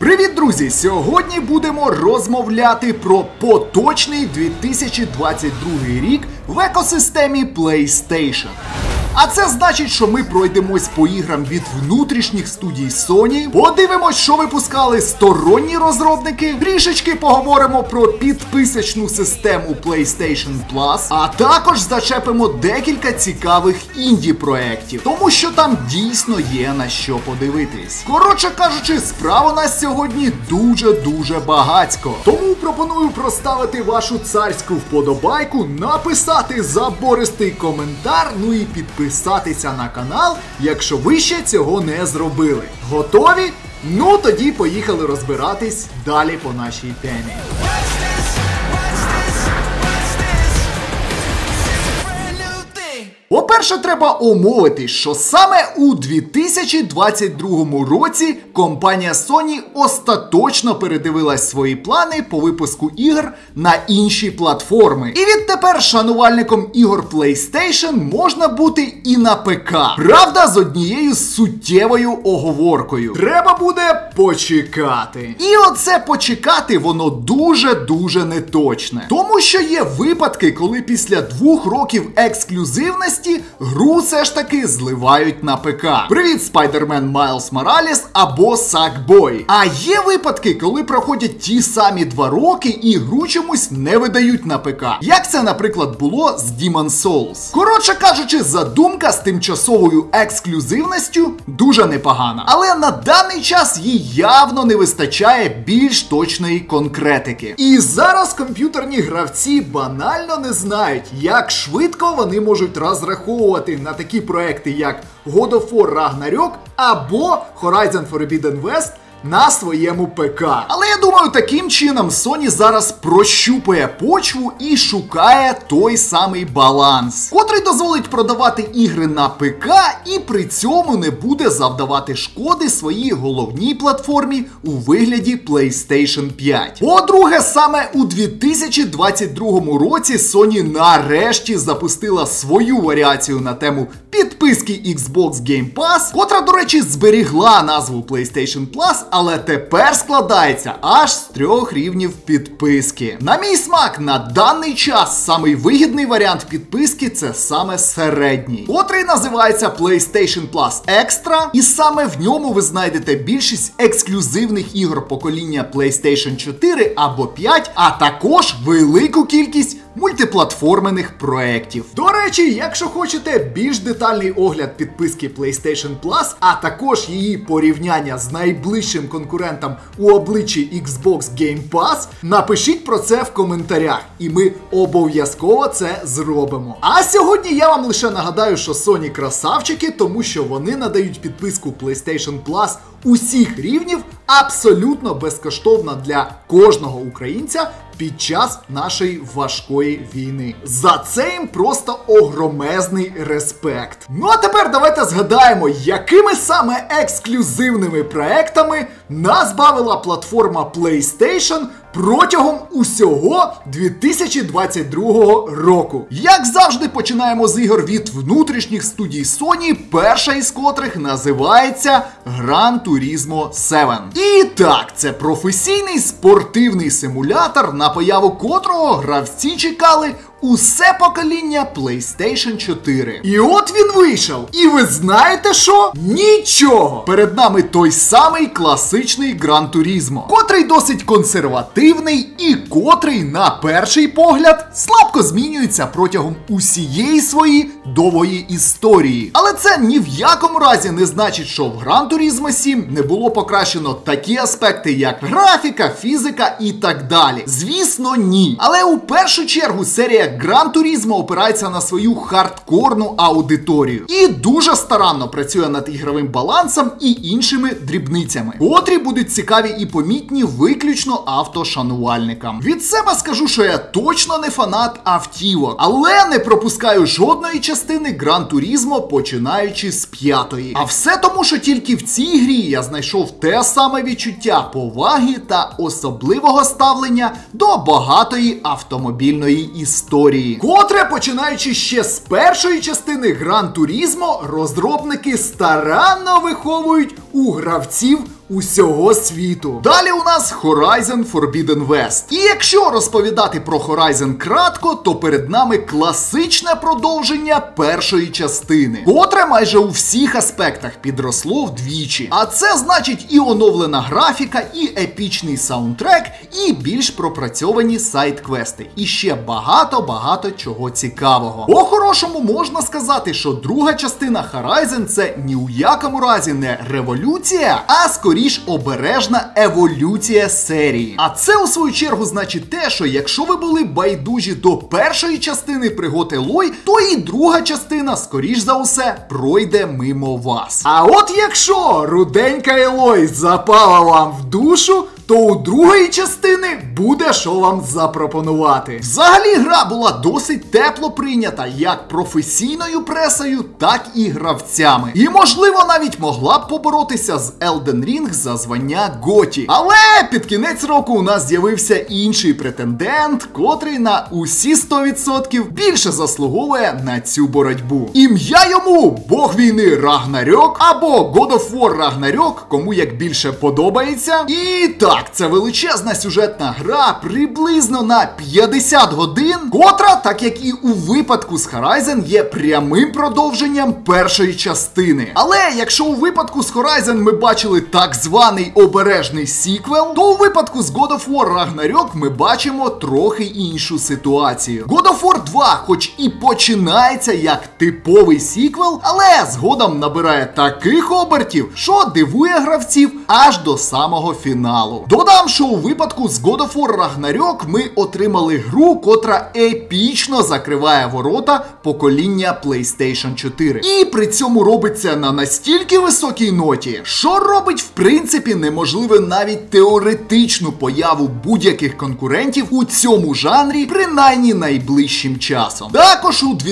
Привіт, друзі! Сьогодні будемо розмовляти про поточний 2022 рік в екосистемі PlayStation. А це значить, що ми пройдемось по іграм від внутрішніх студій Sony, подивимось, що випускали сторонні розробники, трішечки поговоримо про підписочну систему PlayStation Plus, а також зачепимо декілька цікавих інді-проєктів, тому що там дійсно є на що подивитись. Коротше кажучи, справа у нас сьогодні дуже багацько. Тому пропоную проставити вашу царську вподобайку, написати забористий коментар, ну і підписатися на канал, якщо ви ще цього не зробили. Готові? Ну тоді поїхали розбиратись далі по нашій темі. По-перше, треба омовити, що саме у 2022 році компанія Sony остаточно передивилась свої плани по випуску ігор на інші платформи. І відтепер шанувальником ігор PlayStation можна бути і на ПК. Правда, з однією суттєвою оговоркою. Треба буде почекати. І оце почекати, воно дуже неточне. Тому що є випадки, коли після 2 років ексклюзивності гру все ж таки зливають на ПК. Привіт, Spider-Man Miles Morales або Sackboy. А є випадки, коли проходять ті самі 2 роки і гру чомусь не видають на ПК. Як це, наприклад, було з Demon's Souls. Коротше кажучи, задумка з тимчасовою ексклюзивністю дуже непогана. Але на даний час їй явно не вистачає більш точної конкретики. І зараз комп'ютерні гравці банально не знають, як швидко вони можуть розраховувати на такі проекти, як God of War Ragnarok або Horizon Forbidden West на своєму ПК. Але я думаю, таким чином Sony зараз прощупує почву і шукає той самий баланс, котрий дозволить продавати ігри на ПК і при цьому не буде завдавати шкоди своїй головній платформі у вигляді PlayStation 5. По-друге, саме у 2022 році Sony нарешті запустила свою варіацію на тему підписки Xbox Game Pass, котра, до речі, зберігла назву PlayStation Plus, але тепер складається аж з 3 рівнів підписки. На мій смак, на даний час самий вигідний варіант підписки – це саме середній, котрий називається PlayStation Plus Extra, і саме в ньому ви знайдете більшість ексклюзивних ігор покоління PlayStation 4 або 5, а також велику кількість мультиплатформених проєктів. До речі, якщо хочете більш детальний огляд підписки PlayStation Plus, а також її порівняння з найближчим конкурентом у обличчі Xbox Game Pass, напишіть про це в коментарях, і ми обов'язково це зробимо. А сьогодні я вам лише нагадаю, що Sony красавчики, тому що вони надають підписку PlayStation Plus усіх рівнів абсолютно безкоштовно для кожного українця під час нашої важкої війни. За це їм просто огромезний респект. Ну а тепер давайте згадаємо, якими саме ексклюзивними проектами нас бавила платформа PlayStation протягом усього 2022 року. Як завжди, починаємо з ігор від внутрішніх студій Sony, перша із котрих називається Gran Turismo 7. І так, це професійний спортивний симулятор, на появу котрого гравці чекали усе покоління PlayStation 4. І от він вийшов. І ви знаєте що? Нічого! Перед нами той самий класичний Gran Turismo, котрий досить консервативний і котрий, на перший погляд, слабко змінюється протягом усієї своєї довгої історії. Але це ні в якому разі не значить, що в Gran Turismo 7 не було покращено такі аспекти, як графіка, фізика і так далі. Звісно, ні. Але у першу чергу серія Gran Turismo опирається на свою хардкорну аудиторію і дуже старанно працює над ігровим балансом і іншими дрібницями, котрі будуть цікаві і помітні виключно автошанувальникам. Від себе скажу, що я точно не фанат автівок, але не пропускаю жодної частини Gran Turismo, починаючи з 5-ї. А все тому, що тільки в цій грі я знайшов те саме відчуття поваги та особливого ставлення до багатої автомобільної історії, котре, починаючи ще з першої частини Gran Turismo, розробники старанно виховують у гравців усього світу. Далі у нас Horizon Forbidden West. І якщо розповідати про Horizon кратко, то перед нами класичне продовження першої частини, котре майже у всіх аспектах підросло вдвічі. А це значить і оновлена графіка, і епічний саундтрек, і більш пропрацьовані сайд-квести. І ще багато чого цікавого. По-хорошому можна сказати, що друга частина Horizon це ні у якому разі не революція, а скоріш обережна еволюція серії. А це у свою чергу значить те, що якщо ви були байдужі до першої частини пригод Елой, то і друга частина, скоріш за усе, пройде мимо вас. А от якщо руденька Елой запала вам в душу, то у другої частини буде що вам запропонувати. Взагалі гра була досить тепло прийнята як професійною пресою, так і гравцями. І можливо навіть могла б поборотися з Elden Ring за звання Готі. Але під кінець року у нас з'явився інший претендент, котрий на усі 100% більше заслуговує на цю боротьбу. Ім'я йому Бог війни Рагнарьок або God of War Рагнарьок, кому як більше подобається. І так, це величезна сюжетна гра приблизно на 50 годин, котра, так як і у випадку з Horizon, є прямим продовженням першої частини. Але якщо у випадку з Horizon ми бачили так званий обережний сіквел, то у випадку з God of War Ragnarok ми бачимо трохи іншу ситуацію. God of War 2 хоч і починається як типовий сіквел, але згодом набирає таких обертів, що дивує гравців аж до самого фіналу. Додам, що у випадку з God of War Ragnarok ми отримали гру, котра епічно закриває ворота покоління PlayStation 4. І при цьому робиться на настільки високій ноті, що робить в принципі неможливе навіть теоретичну появу будь-яких конкурентів у цьому жанрі, принаймні найближчим часом. Також у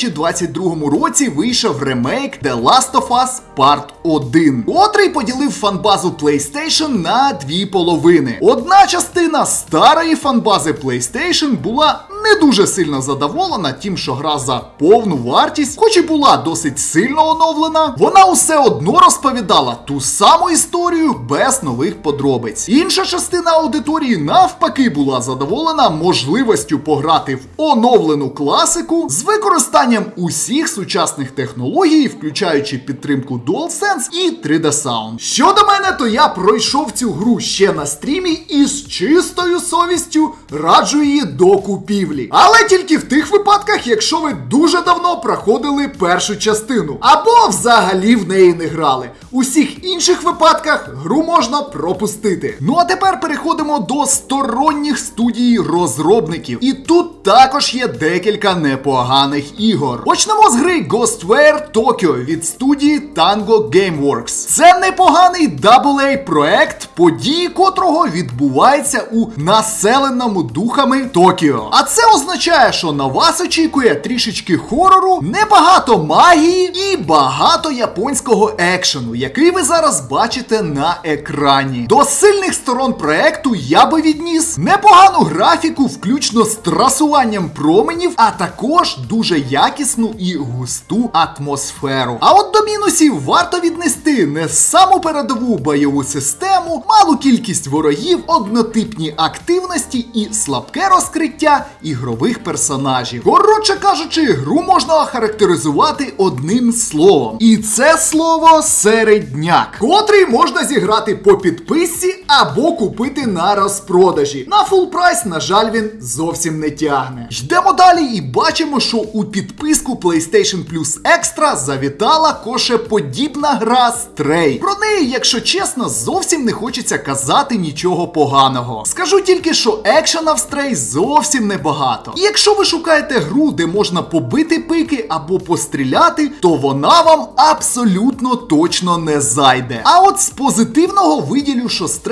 2022 році вийшов ремейк The Last of Us Part 1, котрий поділив фанбазу PlayStation на дві половини. Одна частина старої фанбази PlayStation була не дуже сильно задоволена тим, що гра за повну вартість, хоч і була досить сильно оновлена, вона усе одно розповідала ту саму історію без нових подробиць. Інша частина аудиторії навпаки була задоволена можливістю пограти в оновлену класику з використанням усіх сучасних технологій, включаючи підтримку DualSense і 3D Sound. Щодо мене, то я пройшов цю гру ще на стрімі і з чистою совістю раджу її до купівлі. Але тільки в тих випадках, якщо ви дуже давно проходили першу частину, або взагалі в неї не грали. У всіх інших випадках гру можна пропустити. Ну а тепер переходимо до сторонніх студій розробників. І тут також є декілька непоганих ігор. Почнемо з гри Ghostwire Tokyo від студії Tango Gameworks. Це непоганий AA проект, події котрого відбуваються у населеному духами Токіо. А це означає, що на вас очікує трішечки хорору, небагато магії і багато японського екшену, який ви зараз бачите на екрані. До сильних сторон проекту я би відніс непогану графіку, включно з трасуванням променів, а також дуже якісну і густу атмосферу. А от до мінусів варто віднести не саму передову бойову систему, малу кількість ворогів, однотипні активності і слабке розкриття ігрових персонажів. Коротше кажучи, гру можна охарактеризувати одним словом. І це слово середняк, котрий можна зіграти по підписці або купити на розпродажі. На фул прайс, на жаль, він зовсім не тягне. Йдемо далі і бачимо, що у підписку PlayStation Plus Extra завітала кошеподібна гра Stray. Про неї, якщо чесно, зовсім не хочеться казати нічого поганого. Скажу тільки, що екшена в Stray зовсім небагато. І якщо ви шукаєте гру, де можна побити пики або постріляти, то вона вам абсолютно точно не зайде. А от з позитивного виділю, що Stray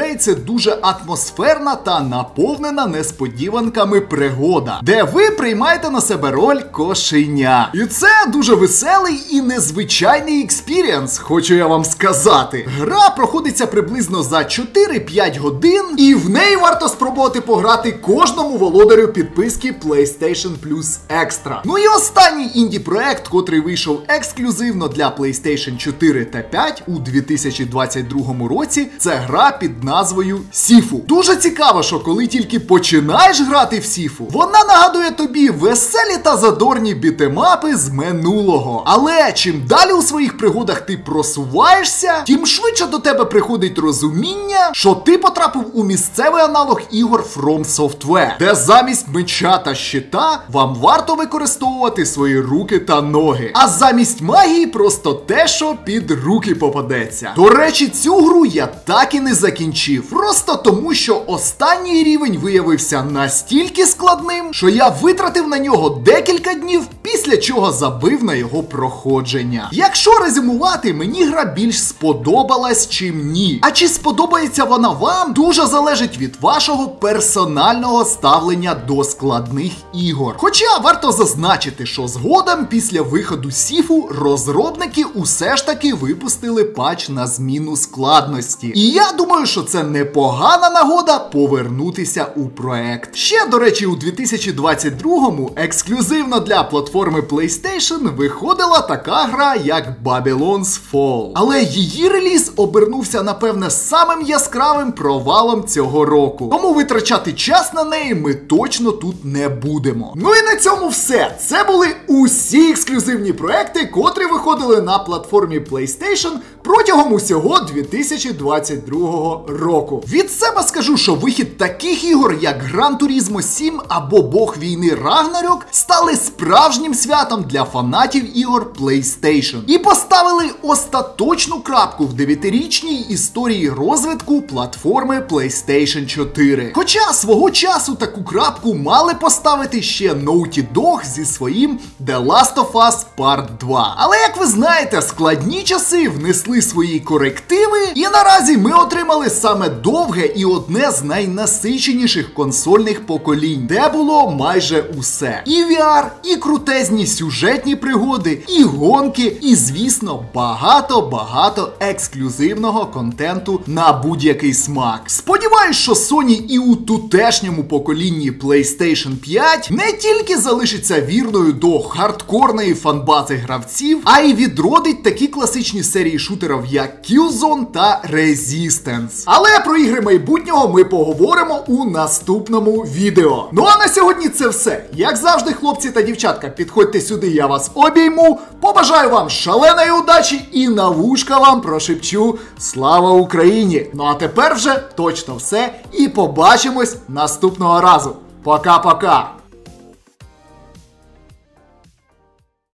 виявляється дуже атмосферна та наповнена несподіванками пригода, де ви приймаєте на себе роль кошеня. І це дуже веселий і незвичайний експірієнс, хочу я вам сказати. Гра проходиться приблизно за 4-5 годин, і в неї варто спробувати пограти кожному володарю підписки PlayStation Plus Extra. Ну і останній інді-проект, котрий вийшов ексклюзивно для PlayStation 4 та 5 у 2022 році, це гра під назвою Сіфу. Дуже цікаво, що коли тільки починаєш грати в Сіфу, вона нагадує тобі веселі та задорні бітемапи з минулого. Але чим далі у своїх пригодах ти просуваєшся, тим швидше до тебе приходить розуміння, що ти потрапив у місцевий аналог ігор From Software, де замість меча та щита вам варто використовувати свої руки та ноги. А замість магії просто те, що під руки попадеться. До речі, цю гру я так і не закінчив. Просто тому, що останній рівень виявився настільки складним, що я витратив на нього декілька днів, після чого забив на його проходження. Якщо резюмувати, мені гра більш сподобалась, чим ні. А чи сподобається вона вам, дуже залежить від вашого персонального ставлення до складних ігор. Хоча варто зазначити, що згодом після виходу Сіфу розробники усе ж таки випустили патч на зміну складності. І я думаю, що це непогана нагода повернутися у проект. Ще, до речі, у 2022-му ексклюзивно для платформи PlayStation виходила така гра, як Babylon's Fall. Але її реліз обернувся, напевне, самим яскравим провалом цього року. Тому витрачати час на неї ми точно тут не будемо. Ну і на цьому все. Це були усі ексклюзивні проекти, котрі виходили на платформі PlayStation протягом усього 2022 року. Від себе скажу, що вихід таких ігор, як Gran Turismo 7 або Бог війни Ragnarok, стали справжнім святом для фанатів ігор PlayStation. І поставили остаточну крапку в 9-річній історії розвитку платформи PlayStation 4. Хоча свого часу таку крапку мали поставити ще Naughty Dog зі своїм The Last of Us Part 2. Але, як ви знаєте, складні часи внесли свої корективи, і наразі ми отримали саме довге і одне з найнасиченіших консольних поколінь, де було майже усе. І VR, і крутезні сюжетні пригоди, і гонки, і, звісно, багато ексклюзивного контенту на будь-який смак. Сподіваюсь, що Sony і у тутешньому поколінні PlayStation 5 не тільки залишиться вірною до хардкорної фанбази гравців, а й відродить такі класичні серії шутерів, як Killzone та Resistance. Але про ігри майбутнього ми поговоримо у наступному відео. Ну а на сьогодні це все. Як завжди, хлопці та дівчатка, підходьте сюди, я вас обійму, побажаю вам шаленої удачі і на вушка вам прошепчу «Слава Україні!». Ну а тепер вже точно все і побачимось наступного разу. Пока-пока!